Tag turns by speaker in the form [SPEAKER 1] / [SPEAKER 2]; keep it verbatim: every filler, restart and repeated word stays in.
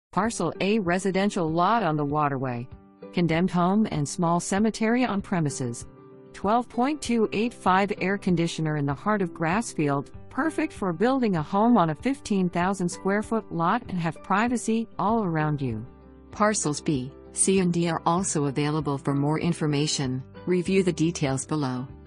[SPEAKER 1] Parcel A, residential lot on the waterway. Condemned home and small cemetery on premises. twelve point two eight five air conditioner in the heart of Grassfield, perfect for building a home on a fifteen thousand square foot lot and have privacy all around you.
[SPEAKER 2] Parcels B, C and D are also available. For more information, review the details below.